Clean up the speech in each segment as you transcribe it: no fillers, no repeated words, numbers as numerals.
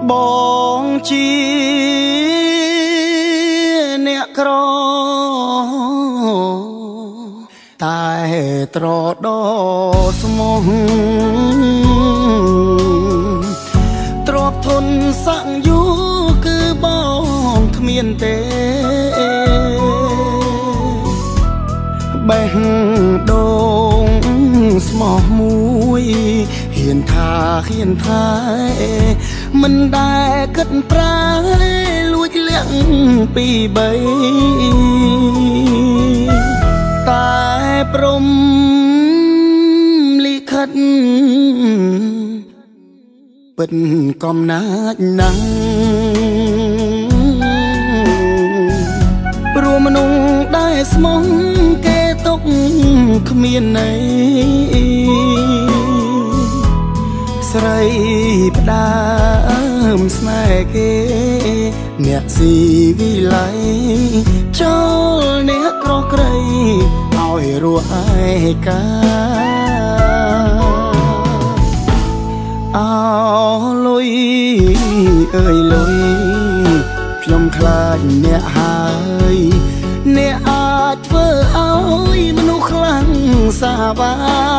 បងជាអ្នកក្រតែត្រដោស្មោះទ្របធនស័ក្តិយូគឺបងគ្មានទេបេះដូងស្មោះមួយហ៊ានថាមិនដែលគិតប្រែលួចលាក់ពីបីតែព្រមលិខិតពិតកំណាចណាស់ព្រោះមនុស្សដែលស្មោះគេຕົកគ្មានន័យស្រីផ្ដើមស្នេហ៍គេអ្នកស៊ីវិល័យចូលអ្នកក្រក្រៃឲ្យរស់ឯកាអោលុយអើយលុយខ្ញុំខ្លាចអ្នកហើយអ្នកអាចធ្វើឲ្យមនុស្សខ្លាំងសាវា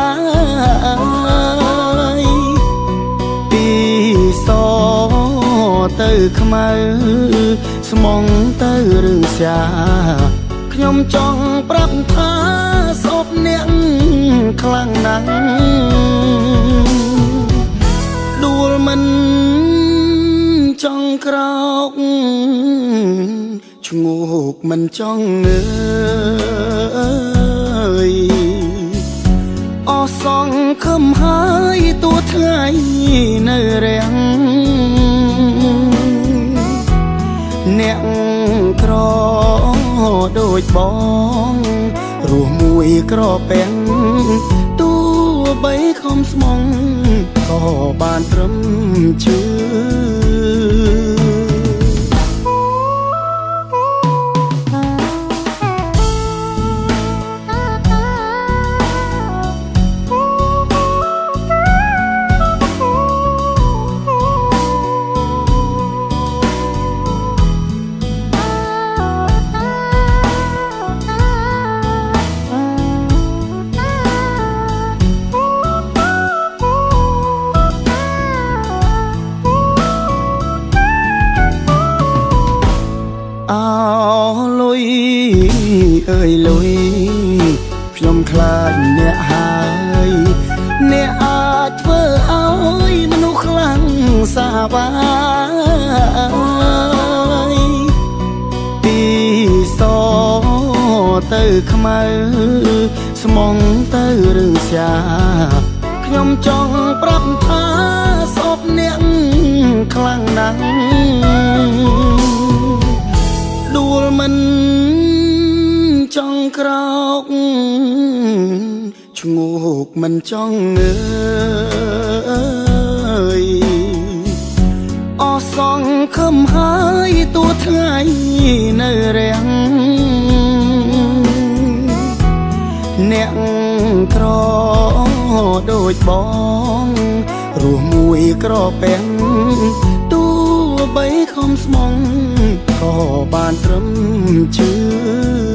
យពីសទៅខ្មៅស្មងទៅរឿងសាខ្ញុំចង់ប្រាប់ថាសពអ្នកខ្លាំងណាស់ដួលមិនចង់ក្រោកឈ្ងោកមិនចង់ងើយអស់សងខំហើយទួថ្ងៃនៅរាំងអ្នកក្រដូចបងរស់មួយក្រពេងទោះបីខំស្មងក៏បានត្រឹមជឿអើយលុយខ្ញុំខ្លាចអ្នកហើយអ្នកអាចធ្វើឲ្យមនុស្សខ្លាំងសាវាយពីសទៅខ្មៅស្មងទៅរឿងសាខ្ញុំចង់ប្រាប់ថាសពអ្នកខ្លាំងណាស់ដួលមិនចង់ក្រោកឈ្ងោកមិនចង់ងើយអស់សងខំហើយទួថ្ងៃនៅរាំងអ្នកក្រដូចបងរស់មួយក្រពេងទោះបីខំស្មងក៏បានត្រឹមជឿ